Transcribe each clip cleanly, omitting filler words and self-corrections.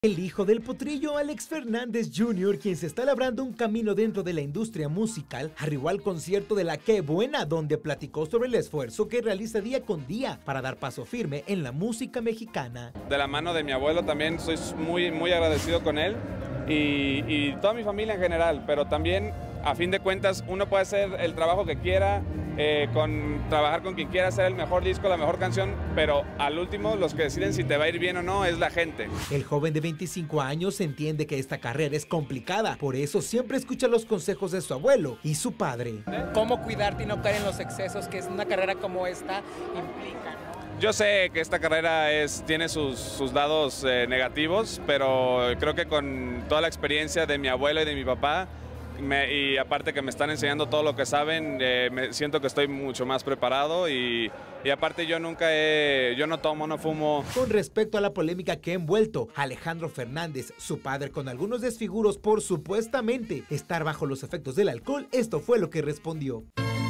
El hijo del potrillo, Alex Fernández Jr., quien se está labrando un camino dentro de la industria musical, arribó al concierto de La Qué Buena, donde platicó sobre el esfuerzo que realiza día con día para dar paso firme en la música mexicana. De la mano de mi abuelo también soy muy agradecido con él y toda mi familia en general, pero también a fin de cuentas uno puede hacer el trabajo que quiera, trabajar con quien quiera, hacer el mejor disco, la mejor canción, pero al último los que deciden si te va a ir bien o no es la gente. El joven de 25 años entiende que esta carrera es complicada, por eso siempre escucha los consejos de su abuelo y su padre. Cómo cuidarte y no caer en los excesos que es una carrera como esta implica, ¿no? Yo sé que esta carrera tiene sus lados negativos, pero creo que con toda la experiencia de mi abuelo y de mi papá, y aparte que me están enseñando todo lo que saben, me siento que estoy mucho más preparado y aparte yo no tomo, no fumo. Con respecto a la polémica que ha envuelto Alejandro Fernández, su padre, con algunos desfiguros por supuestamente estar bajo los efectos del alcohol, esto fue lo que respondió.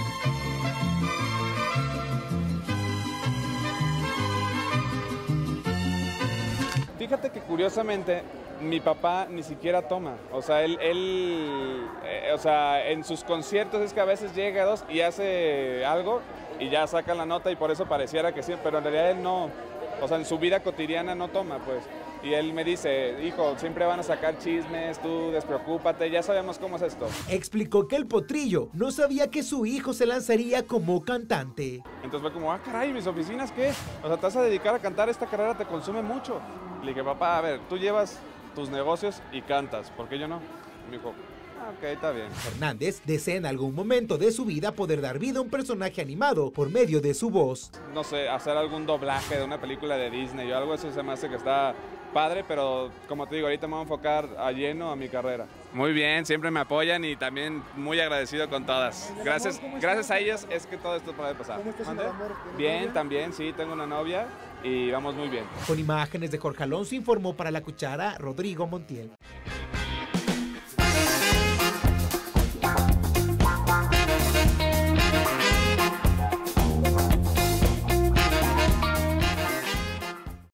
Fíjate que curiosamente mi papá ni siquiera toma, o sea, o sea, en sus conciertos es que a veces llega dos y hace algo y ya saca la nota y por eso pareciera que sí, pero en realidad él no, o sea, en su vida cotidiana no toma, pues. Y él me dice, hijo, siempre van a sacar chismes, tú despreocúpate, ya sabemos cómo es esto. Explicó que el potrillo no sabía que su hijo se lanzaría como cantante. Entonces fue como, caray, ¿mis oficinas qué? O sea, te vas a dedicar a cantar, esta carrera te consume mucho. Le dije, papá, a ver, tú llevas tus negocios y cantas, ¿por qué yo no? Me dijo, ok, está bien. Fernández desea en algún momento de su vida poder dar vida a un personaje animado por medio de su voz. No sé, hacer algún doblaje de una película de Disney o algo, eso se me hace que está padre, pero como te digo, ahorita me voy a enfocar a lleno a mi carrera. Muy bien, siempre me apoyan y también muy agradecido con todas. Gracias a ellos es que todo esto puede pasar. ¿Cómo estás en el amor? Bien, también, sí, tengo una novia y vamos muy bien. Con imágenes de Jorge Alonso informó para La Cuchara Rodrigo Montiel.